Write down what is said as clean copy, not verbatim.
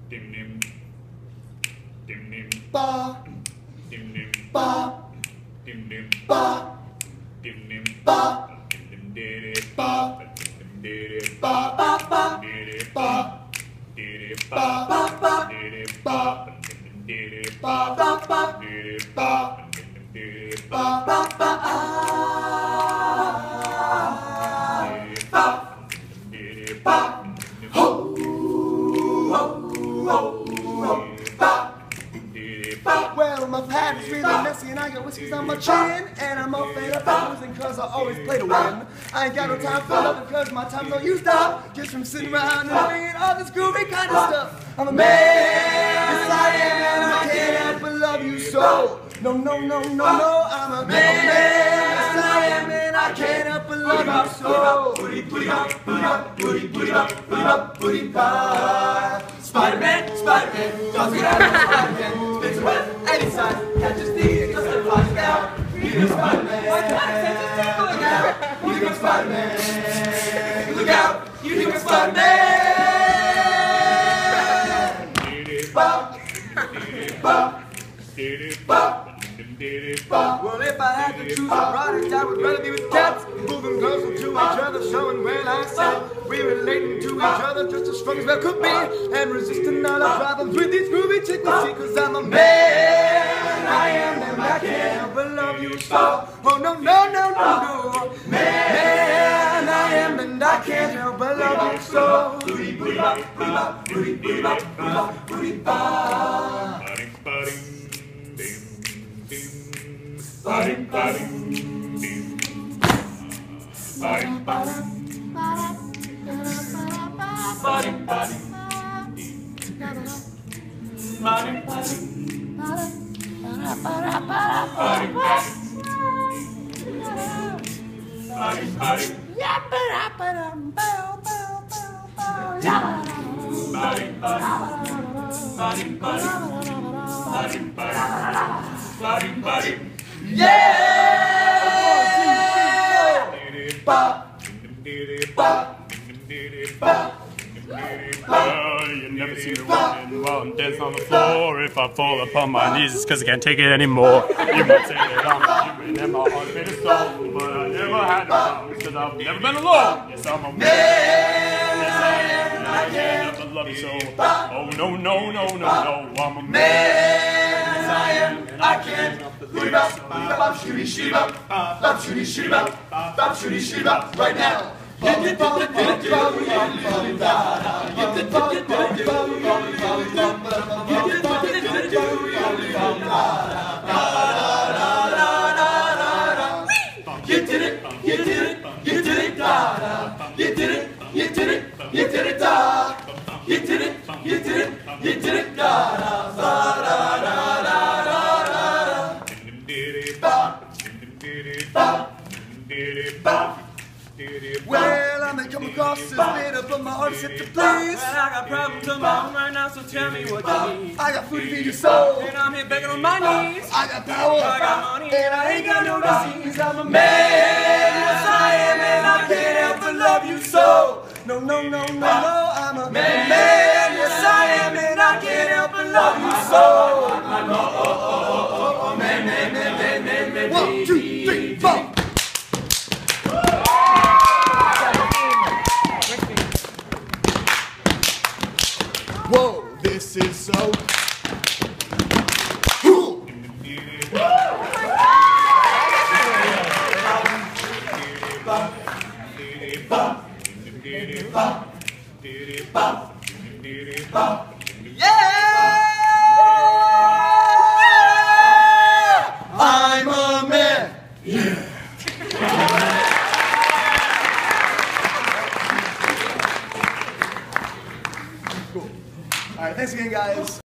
dim dim dim dim ba dim dim ba dim dim ba dim dim ba dim dim did ba dim did ba ba ba did ba did ba ba ba did ba did ba ba ba did ba did ba ba ba ba ho ho ho ho ba. Well, my pad is really messy and I got whiskeys on my chin. And I'm all fed up by losing cause I always play to win. I ain't got no time for loving cause my time's all used up. Just from sitting around and reading all this groovy kind of stuff. I'm a man, yes I am, and I can't help but love you so. No, no, no, no, no, I'm a man, yes I am, and I can't help but love you so. Booty, booty, bop, booty, booty, bop, booty, booty, bop. Spider-Man, Spider-Man, does it out, Spider-Man, spins around any side, catches thieves, just like flies down. Here goes Spider-Man, look out, here goes Spider-Man, look out, here goes Spider-Man. Bop, bop, bop. Well, if I had to choose a product, I would rather be with cats, moving closer to each other, showing well I said we're relating to each other just as strong as we could be, and resisting all our problems with these groovy chicks. See, cause I'm a man, I am, and I can't help but love you so. Oh no, no, no, no, no, man, I am, and I can't help but love you so. Booty, booty, bop, booty, bop, booty, booty, bop, booty, bop, booty, bop. Ba-ding, ba-ding, ding. Ba-ding, ba-ding, ba-ding, ba-ding, ding. Ba-ding, ba-ding, ba-ding, ba-ding, ba-ding. Ba-ding, ba-ding, ba-ding, ba-ding, ba-ding, ba-ding. Yeah! Ba, ba, ba. You never see me walking while I'm dancing on the floor. If I fall upon my knees, it's cause I can't take it anymore. You might say that I'm human and my heart made of stone, but I never had no problems cause I've never been alone. Yes, I'm a man. Yes, I am, and I can't help but love you so. Oh, no, no, no, no, no, I'm a man. Yes, I am, and I can't. Booty bop, bop, shooty, shooty bop, bop, shooty, shooty bop, bop, shooty, shooty bop, right now. You did it, you did it, you did it, da-da. You did it, you did it, you did it, da. You did it, you did it, you did it, da-da, da-da-da-da-da. Well, I may come across as bitter, but my heart's set to please. Well, I got problems of my own right now, so tell me what you need. I got food to feed your soul, And I'm here begging on my knees. I got power, I got money, and I ain't got no disease. I'm a man, yes I am, and I can't help but love you so. No, no, no, no, no, I'm a man, yes I am, and I can't help but love you so. Man. 1, 2, 3, 4. Whoa, this is so cool. Yeah! I'm a man. Yeah. Cool. All right, thanks again, guys.